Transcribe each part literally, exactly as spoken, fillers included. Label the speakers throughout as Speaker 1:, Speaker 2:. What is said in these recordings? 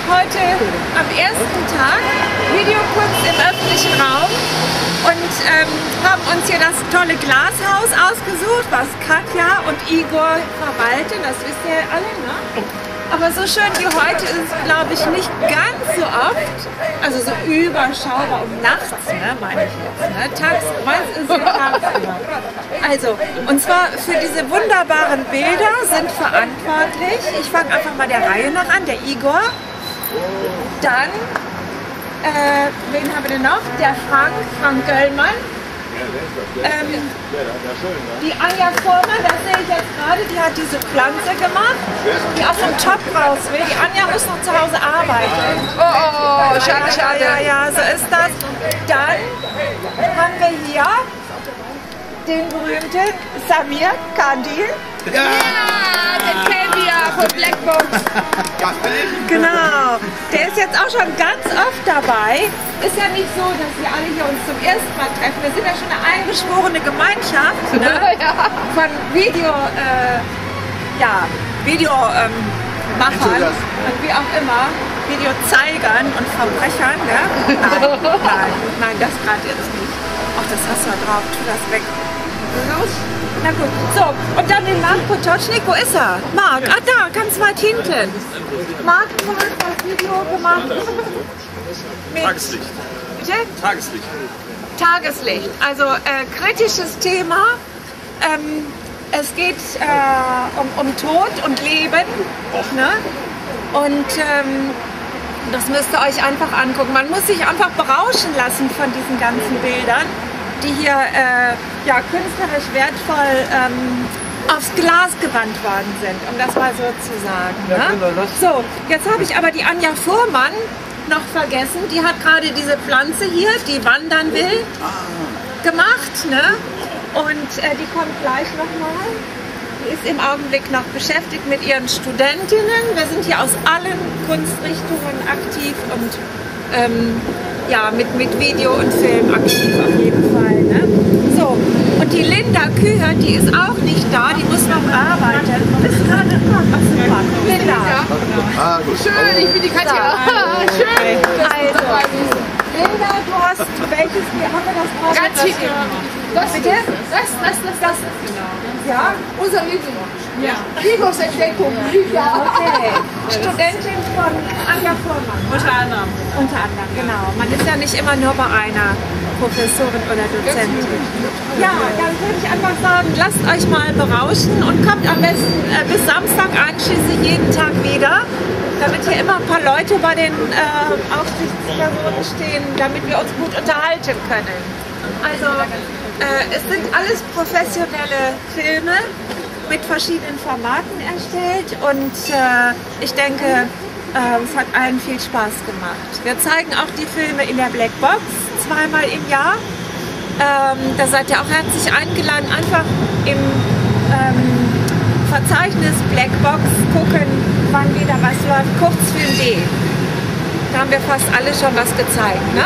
Speaker 1: heute am ersten Tag Videokunst im öffentlichen Raum und ähm, haben uns hier das tolle Glashaus ausgesucht, was Katja und Igor verwalten, das wisst ihr alle, ne? Aber so schön wie heute ist es, glaube ich, nicht ganz so oft, also so überschaubar um nachts, ne, meine ich jetzt, ne? Tags, meist ist es tagsüber. Also, und zwar für diese wunderbaren Bilder sind verantwortlich, ich fange einfach mal der Reihe nach an, der Igor, dann, äh, wen haben wir denn noch? Der Frank, Frank Göllmann. Ähm, die Anja Vormann, das sehe ich jetzt gerade, die hat diese Pflanze gemacht, die aus dem Top raus will. Die Anja muss noch zu Hause arbeiten.
Speaker 2: Oh, oh, oh, schade, schade.
Speaker 1: Ja, ja, so ist das. Dann haben wir hier den berühmten Samir Kandil.
Speaker 2: Ja, den kennen wir von Blackbox.
Speaker 1: Genau, der ist jetzt auch schon ganz oft dabei. Ist ja nicht so, dass wir alle hier uns zum ersten Mal treffen. Wir sind ja schon eine eingeschworene Gemeinschaft, ne?
Speaker 2: Ja.
Speaker 1: Von Video, äh, ja, Videomachern ähm, und wie auch immer, Videozeigern und Verbrechern. Ne? Nein, nein, nein, das gerade jetzt nicht. Ach, das hast du ja drauf, tu das weg. Na gut, so, und dann den Marc Potocznik, wo ist er? Marc, ah da, ganz weit hinten. Marc hat das Video gemacht. Mit
Speaker 3: Tageslicht.
Speaker 1: Bitte?
Speaker 3: Tageslicht.
Speaker 1: Tageslicht, also äh, kritisches Thema. Ähm, es geht äh, um, um Tod und Leben. Ne? Und ähm, das müsst ihr euch einfach angucken. Man muss sich einfach berauschen lassen von diesen ganzen Bildern, die hier äh, ja, künstlerisch wertvoll ähm, aufs Glas gewandt worden sind, um das mal so zu sagen. Ne? So, jetzt habe ich aber die Anja Fuhrmann noch vergessen. Die hat gerade diese Pflanze hier, die wandern will, gemacht. Ne? Und äh, die kommt gleich nochmal. Die ist im Augenblick noch beschäftigt mit ihren Studentinnen. Wir sind hier aus allen Kunstrichtungen aktiv und ähm, ja, mit, mit Video und Film aktiv auf jeden Fall. Ne? So, und die Linda Kühert, die ist auch nicht da, die muss noch arbeiten. Ist gerade ach, super. Linda.
Speaker 3: Ah, gut.
Speaker 2: Schön, ich bin die Katja.
Speaker 1: So.
Speaker 2: Schön.
Speaker 1: Also, Linda, du hast welches, wie haben wir das drauf?
Speaker 2: Ganz schick. Das,
Speaker 1: Bitte?
Speaker 2: das, das, das, das.
Speaker 1: Ja?
Speaker 2: Unser Liebling. Ja. Igors Entdeckung. Ja.
Speaker 1: Okay. Studentin von Anja Fuhrmann.
Speaker 4: Unter anderem.
Speaker 1: Unter anderem, genau. Man ist ja nicht immer nur bei einer Professorin oder Dozentin. Ja, dann würde ich einfach sagen, lasst euch mal berauschen und kommt am besten äh, bis Samstag einschließlich jeden Tag wieder, damit hier immer ein paar Leute bei den äh, Aufsichtspersonen stehen, damit wir uns gut unterhalten können. Also, äh, es sind alles professionelle Filme mit verschiedenen Formaten erstellt und äh, ich denke, äh, es hat allen viel Spaß gemacht. Wir zeigen auch die Filme in der Blackbox zweimal im Jahr. Ähm, da seid ihr auch herzlich eingeladen, einfach im ähm, Verzeichnis Blackbox gucken, wann wieder was läuft. Kurzfilm punkt de. Da haben wir fast alle schon was gezeigt. Ne?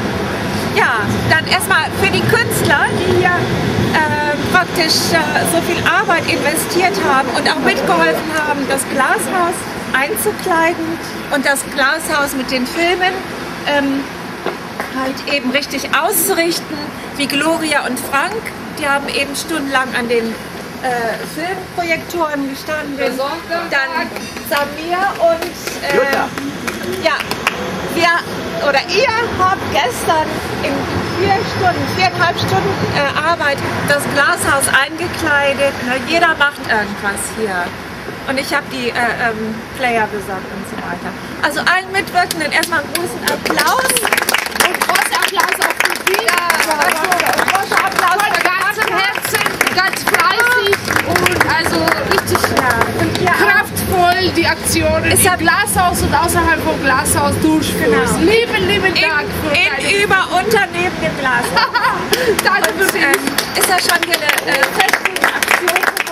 Speaker 1: Ja, dann erstmal für die Künstler, die hier äh, praktisch äh, so viel Arbeit investiert haben und auch mitgeholfen haben, das Glashaus einzukleiden und das Glashaus mit den Filmen ähm, halt eben richtig auszurichten, wie Gloria und Frank. Die haben eben stundenlang an den äh, Filmprojektoren gestanden. Dann Samir und äh, ja, wir oder ihr habt gestern in vier Stunden, viereinhalb Stunden äh, Arbeit das Glashaus eingekleidet. Ne? Jeder macht irgendwas hier. Und ich habe die äh, ähm, Player besorgt und so weiter. Also allen Mitwirkenden erstmal einen großen Applaus.
Speaker 2: Und großer Applaus auch für Sie.
Speaker 1: Ja, also, großer Applaus
Speaker 2: von ganzem Herzen, ganz fleißig und also richtig
Speaker 1: ja. Und ihr
Speaker 2: kraftvoll die Aktionen
Speaker 1: Es
Speaker 2: im
Speaker 1: hat-
Speaker 2: Glashaus und außerhalb vom Glashaus durchführen.
Speaker 1: Genau.
Speaker 2: Lieben, lieben Dank für
Speaker 1: in,
Speaker 2: deine-
Speaker 1: in über unter neben dem Glashaus.
Speaker 2: Danke
Speaker 1: Und
Speaker 2: für
Speaker 1: ähm, ist ja schon hier eine äh, feststehende Aktion.